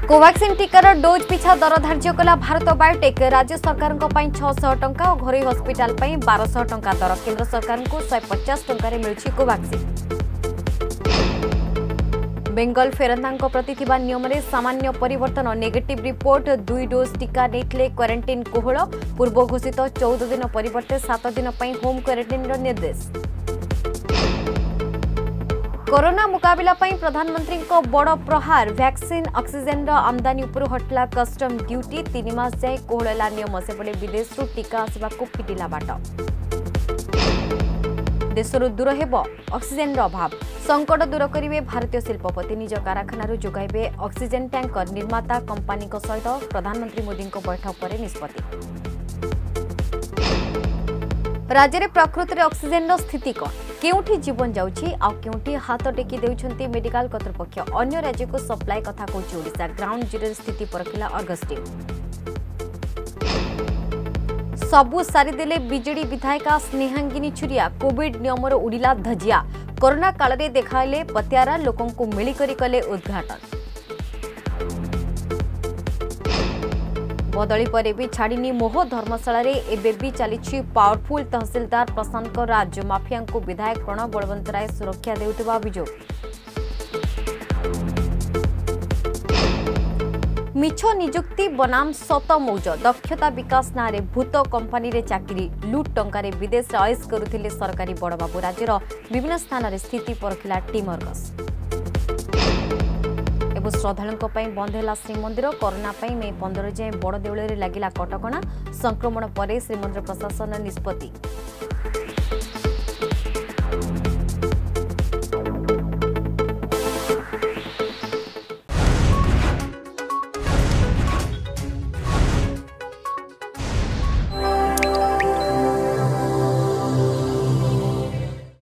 Covaxin टीकार dose पिछा दर धार्य कला Bharat biotech. राज्य सरकार 600 टंका और घरोई हस्पिटाल 1200 टंका दर। केंद्र सरकार को 150 टंका मिलुछि कोवैक्सीन। बेंगल फेरंता प्रति नियम में सामान्य परिवर्तन। नेगेटिव रिपोर्ट 2 डोज टीका नहीं क्वारंटाइन कोहल। पूर्व घोषित 14 दिन परिवर्ते 7 दिन होम क्वारंटाइन निर्देश। कोरोना मुकाबला प्रधानमंत्री बड़ प्रहार। वैक्सीन ऑक्सीजन आमदानी उपर हटला कस्टम ड्यूटी। 3 मास जाए कोहला नियम। सेपटे विदेश टीका आसवा फिटिला बाट। देशरू दूर हेब ऑक्सीजन अभाव। संकट दूर करेंगे भारतीय शिल्पपति। निज कारखाना जोगाइबे ऑक्सीजन टैंकर। निर्माता कंपानी सहित प्रधानमंत्री मोदी बैठक पर निष्पत्ति। राज्य में प्रकृति में ऑक्सीजन स्थिति कौन केउठी जीवन जाउछि आ केउठी हाथ टेकी देउछंती मेडिकल कर्तृपक्ष। अन्य राज्य को सप्लाई कथा कहछि ओडिशा। ग्राउंड जीरो स्थिति परखिला अगस्टिन। सबु सारिदेले बीजेडी विधायिका स्नेहांगिनी छुरिया। कोविड नियमर उड़िला धजिया। कोरोना काल रे देखाइले पत्यारा लोकों को मिलिकरी कले उद्घाटन। बदली पर भी छाड़ीनी मोह। धर्मशाला रे एबे भी चली पावरफुल तहसीलदार प्रशांत राज। माफिया को विधायक प्रणव बलवंत राय सुरक्षा देउथिबा अभियोग। मिछ निजुक्ति बनाम सत मौज। दक्षता विकास नारे भूत कंपानी रे चाकरी। लुट टंकार विदेश रे अयस करुथिले सरकारी बड़बाबू। राज्यर विभिन्न स्थान रे स्थिति परखिला टीम अर्गस। श्रद्धालुओं बंद है श्रीमंदिर। कोरोना मे 15 जाए बड़ देउल लगिला कटकणा। संक्रमण पर श्रीमंदिर प्रशासन निष्पत्ति।